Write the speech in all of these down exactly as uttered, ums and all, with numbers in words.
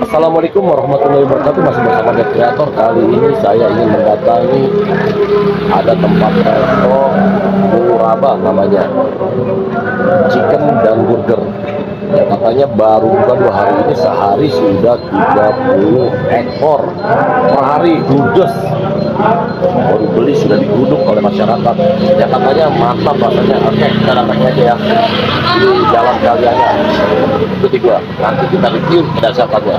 Assalamualaikum warahmatullahi wabarakatuh. Masih bersama Dev Kreator. Kali ini saya ingin mendatangi ada tempat resto Muraba namanya, chicken dan burger. Ya, katanya baru buka dua hari ini, sehari sudah tiga puluh ekor per hari, ludes. Baru beli sudah diguduk oleh masyarakat. Ya katanya mantap rasanya. Oke, kita datang aja ya di Jalan Galiana. Itu tiga. Nanti kita review kedasarannya.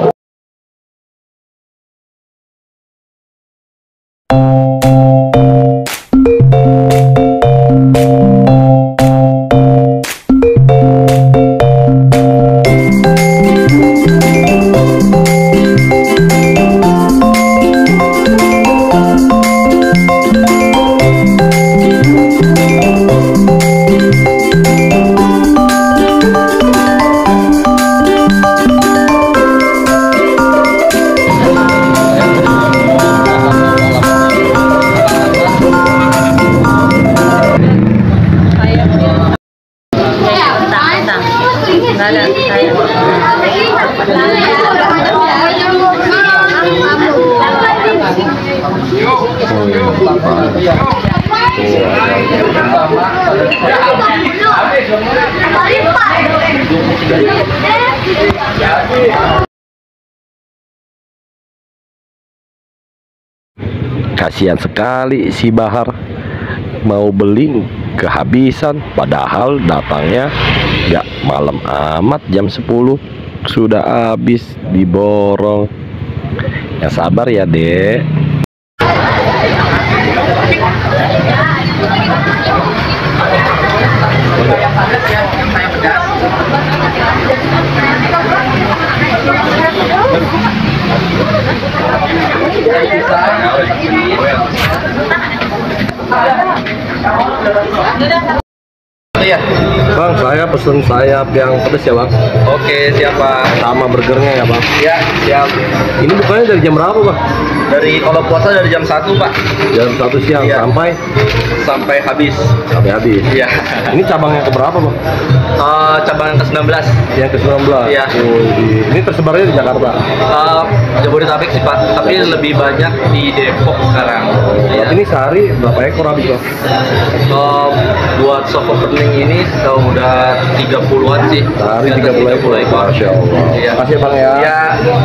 Kasihan sekali si Bahar, mau beli kehabisan, padahal datangnya nggak malam amat, jam sepuluh sudah habis diborong. Ya sabar ya dek. Iya. Bang, saya pesen sayap yang pedas ya bang. Oke, siapa? Sama burgernya ya bang. Ya, siap. Ini bukanya dari jam berapa bang? Dari kalau puasa dari jam satu Pak. Jam satu siang Iya. sampai Sampai habis. sampai habis. Iya. Ini cabangnya keberapa bang? Uh, cabang yang ke sembilan belas. Yang ke sembilan belas. Iya. Oh, di- ini tersebarnya di Jakarta. Uh, Jabodetabek sih Pak, tapi lebih banyak di Depok sekarang. Berarti ini sehari berapa ekor habis bang? Uh, buat sop opening ini udah tiga puluhan sih. Sehari Di atas tiga puluh ekor. ekor. Masya Allah. Iya. Makasih ya bang ya. Ya.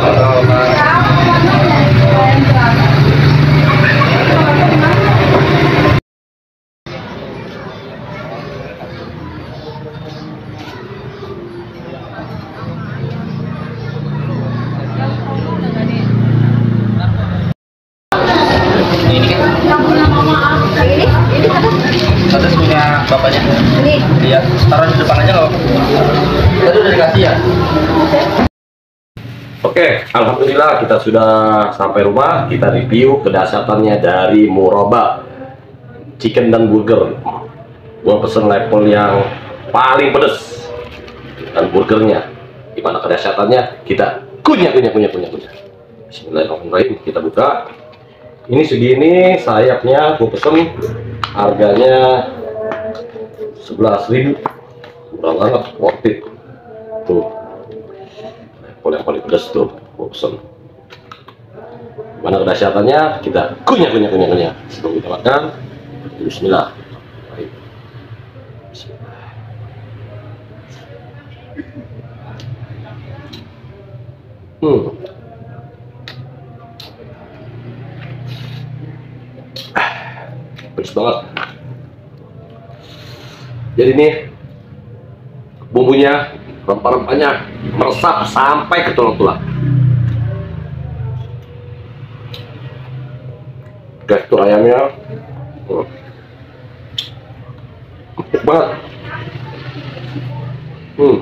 Ini kan atas punya bapaknya. Ini. Iya, taruh di depan aja nggak apa-apa. Tadi udah dikasih ya. Oke, alhamdulillah kita sudah sampai rumah. Kita review kedasatannya dari Muraba chicken dan burger. Gua pesen level yang paling pedas dan burgernya. Gimana kedasatannya? Kita kunyah kunyah kunyah kunyah kunyah. Bismillahirrahmanirrahim. Kita buka. Ini segini sayapnya, gua pesen harganya sebelas ribu. Murah banget, worth it. Tuh. Level yang paling pedas tuh, gua pesen. Mana kedahsyatannya? Kita kunyah kunyah kunyah kunyah sebelum kita makan. Bismillah. Bismillah. Hmm. Pedas banget. Jadi nih bumbunya, rempah-rempahnya meresap sampai ke tulang-tulang. Tekstur ayamnya hmm, empuk banget. Hmm.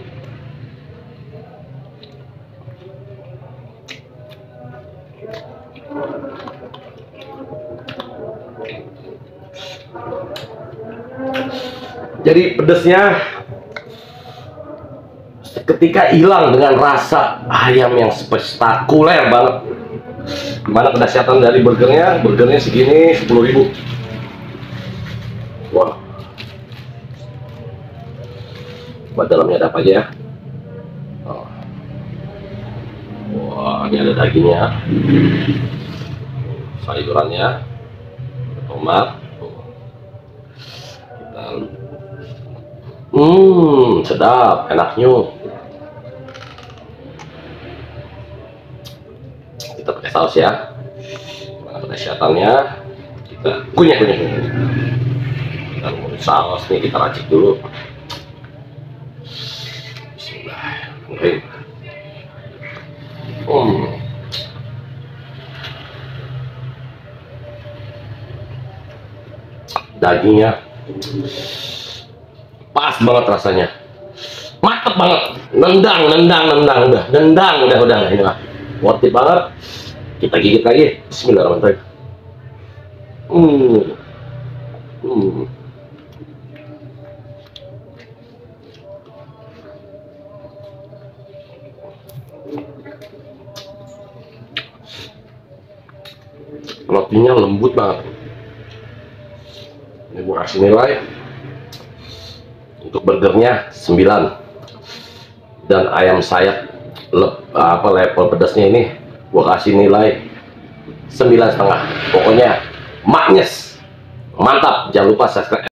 Jadi pedesnya ketika hilang dengan rasa ayam yang spektakuler banget. Gimana kedahsyatan dari burgernya? Burgernya segini sepuluh ribu. Wah. Buat dalamnya ada apa aja ya? Oh. Wow. Wah, ini ada dagingnya, sayurannya, tomat. Kita, hmm, sedap, enaknya. Kita pakai saus ya. Mana pakai syatannya? Kita kunyah, kunyah, kunyah. Kita mau saus nih, kita racik dulu. Bismillahirrahmanirrahim. Hmm. Dagingnya pas banget rasanya, mantep banget, nendang, nendang, nendang, udah, nendang, udah, udah, ini lah, worth it banget. Kita gigit lagi. Bismillahirrahmanirrahim. Hmm. Hmm. Rotinya lembut banget. Ini gua kasih nilai untuk burgernya sembilan, dan ayam sayap lep, apa level pedasnya ini gua kasih nilai sembilan setengah. Pokoknya maknyes, mantap. Jangan lupa subscribe.